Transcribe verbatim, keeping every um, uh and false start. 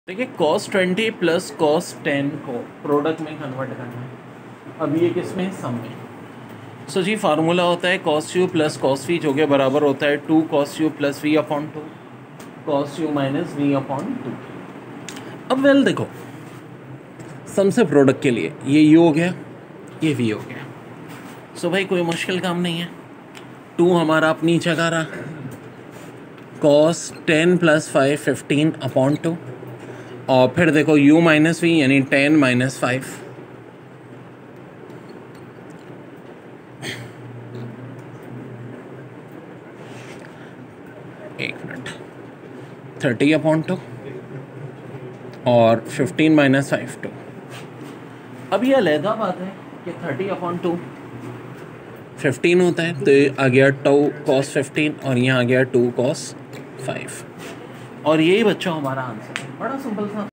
देखिए cos twenty plus cos ten को product में कन्वर्ट करना है। अब ये किस में, सम में। सो so जी फार्मूला होता है cos u plus cos v, जो कि बराबर होता है two cos u plus v upon two, cos u minus v upon two. अब वेल देखो, सम से प्रोडक्ट के लिए ये यू हो गया, ये वी हो गया। सो so भाई कोई मुश्किल काम नहीं है। टू हमारा अपनी जगह रहा, cos ten plus five fifteen upon two, और फिर देखो u माइनस वी यानी टेन माइनस फाइव, एक मिनट, थर्टी अपॉन टू और फिफ्टीन माइनस फाइव टू। अब ये अलहदा बात है कि थर्टी अपॉन टू फिफ्टीन होता है, तो ये आ गया टू कॉस फिफ्टीन और यहाँ आ गया टू कॉस फाइव, और यही बच्चों हमारा आंसर है। बड़ा सिंपल सा।